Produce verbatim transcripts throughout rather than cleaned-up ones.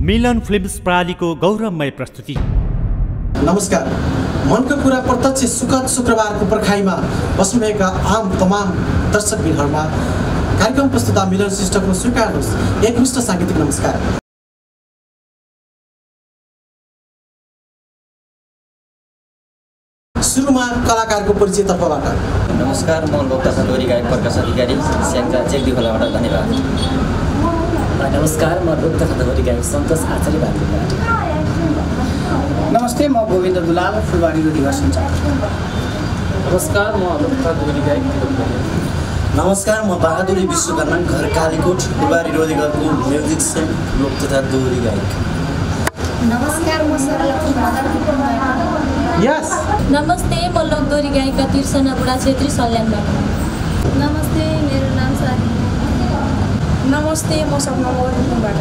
मिलन films प्रणालीको गौरवमय प्रस्तुति। नमस्कार। मनको कुरा प्रत्यक्ष सुखद शुक्रबारको पर्खाइमा बस्नुभएका आम तमाम दर्शकबिनहरूमा कार्यक्रम प्रस्तुता मिलन श्रेष्ठको स्वीकार्नुहोस् एकमुष्ट साङ्गीतिक नमस्कार। सुरुमा कलाकारको परिचय तर्फबाट। नमस्कार, म लोकतथा दोहोरी गायक प्रकाश अधिकारी, स्याङ्जा चेक्दी खोलाबाट। धन्यवाद। नमस्कार, म लोकतथा दोहोरी गायक सन्तोष आचार्य बागलुङबाट। नमस्ते, म गोविन्द दुलाल फुलबारी रोडीघर सञ्चार। नमस्कार, म लोकतथा दोहोरी गायक। नमस्कार, म बहादुरी विश्वकर्मा घर कालीकोट फुलबारी रोडीघरको म्युजिक सेन लोकतथा दोहोरी गायक। नमस्कार, म सरला यस नमस्ते, म लोक दोहोरी गायिका तिर्सना बुढा छेत्री सल्यानबाट। नमस्ते, मेरो नाम सारी। नमस्ते, म सपना मोरबाट।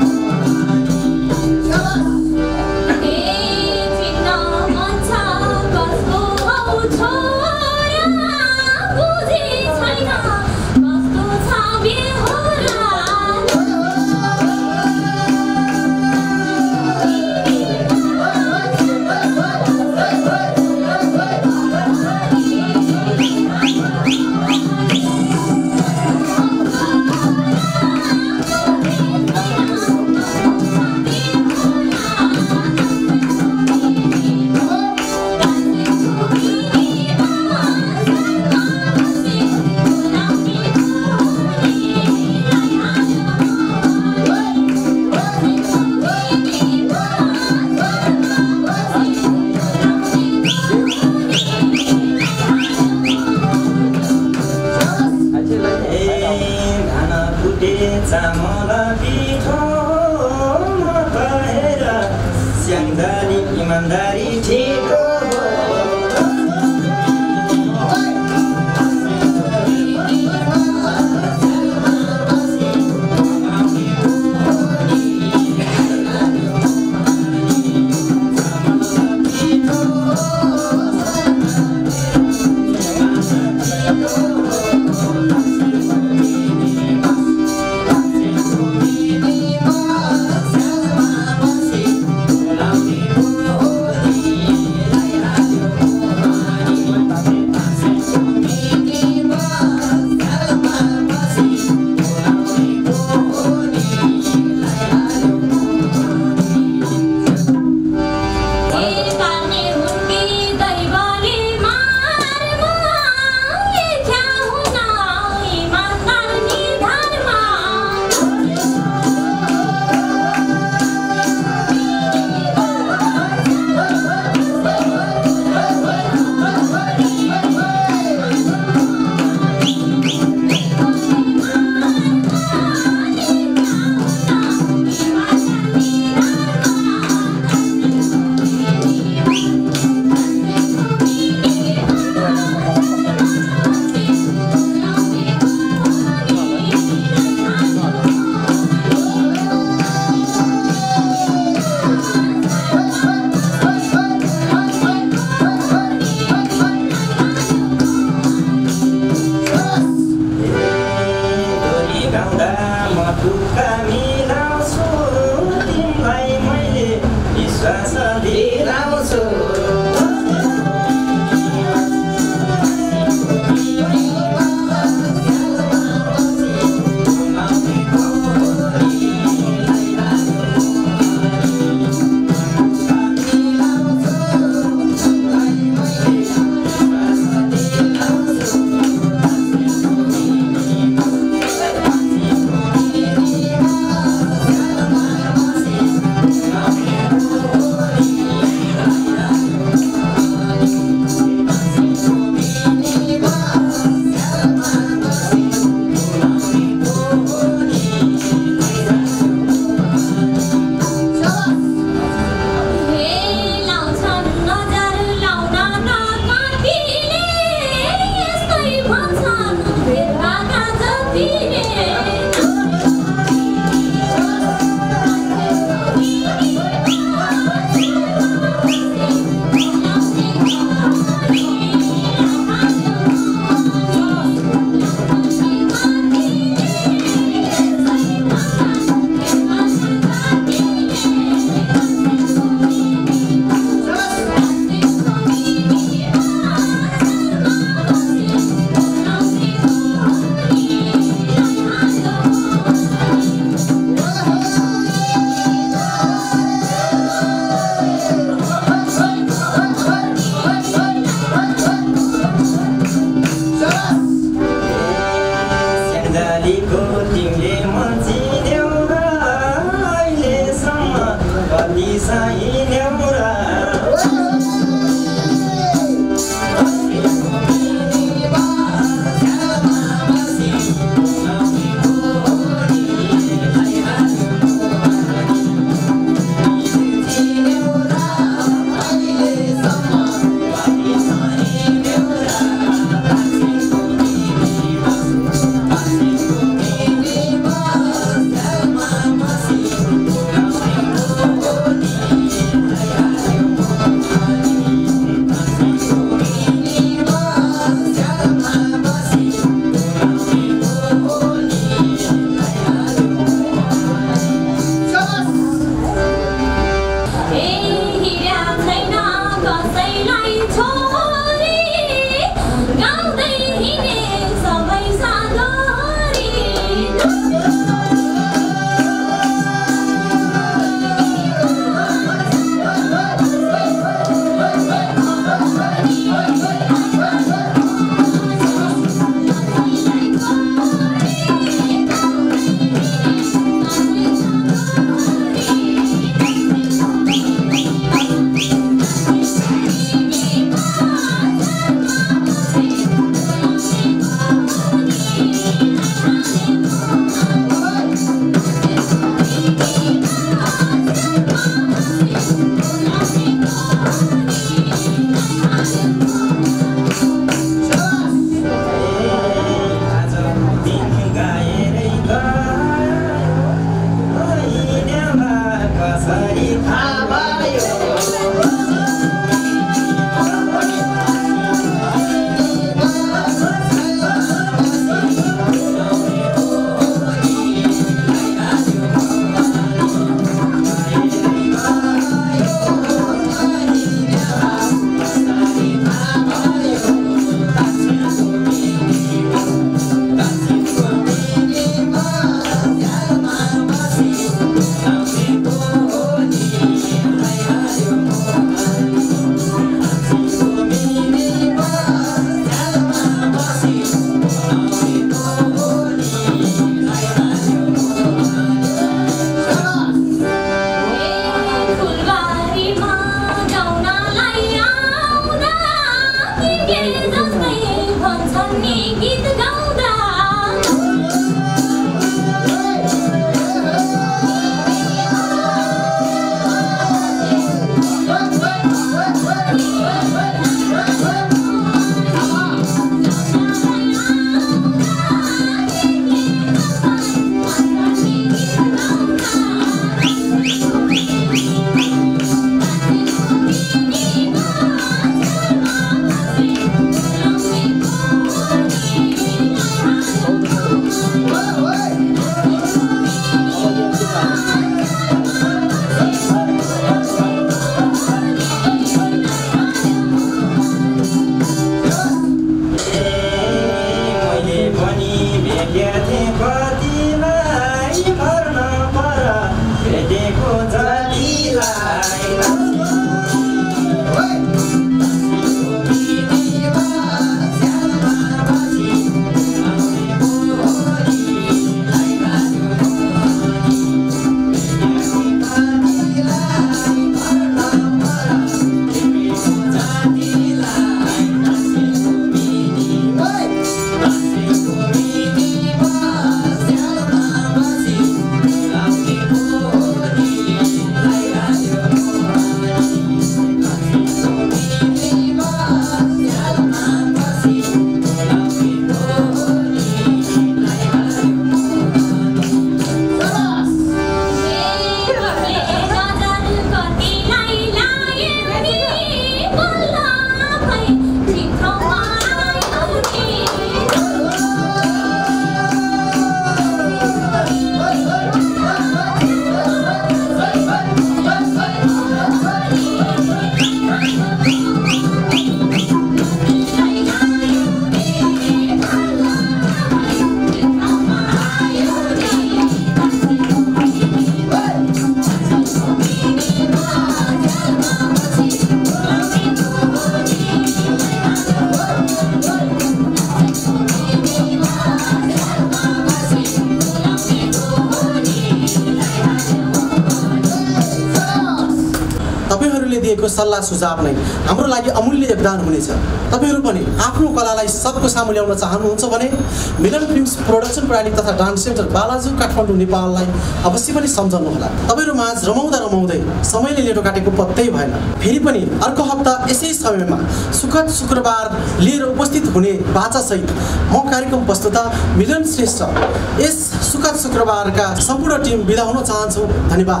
दिएको सल्लाह सुझाव नै हाम्रो लागि अमूल्य योगदान हुनेछ। तपाईँहरू पनि आफ्नो कलालाई सबको सामु ल्याउन चाहनुहुन्छ भने मिलन फिल्म्स प्रोडक्सन प्रणाली तथा डान्स सेन्टर बालाजु काठमाडौँ नेपाललाई अवश्य पनि सम्झनुहोला। तपाईँहरू माझ रमाउँदा रमाउँदै समयले लेटो काटेको पत्तै भएन। फेरि पनि अर्को हप्ता यसै समयमा सुखद शुक्रबार लिएर उपस्थित हुने बाचासहित म कार्यक्रम प्रस्तुता मिलन श्रेष्ठ यस सुखद शुक्रबारका सम्पूर्ण टिम बिदा हुन चाहन्छु। धन्यवाद।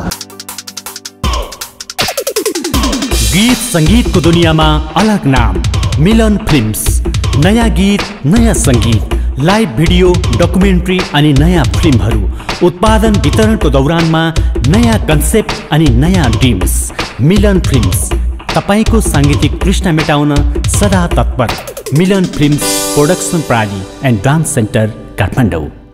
गीत संगीतको दुनियाँमा अलग नाम मिलन फिल्म्स। नयाँ गीत, नयाँ संगीत, लाइभ भिडियो, डकुमेन्ट्री अनि नयाँ फिल्महरू उत्पादन वितरणको दौरानमा नयाँ कन्सेप्ट अनि नयाँ ड्रिम्स। मिलन फिल्म्स तपाईको साङ्गीतिक तृष्णा मेटाउन सदा तत्पर। Milan films production Pranali and dance centre Kathmandu.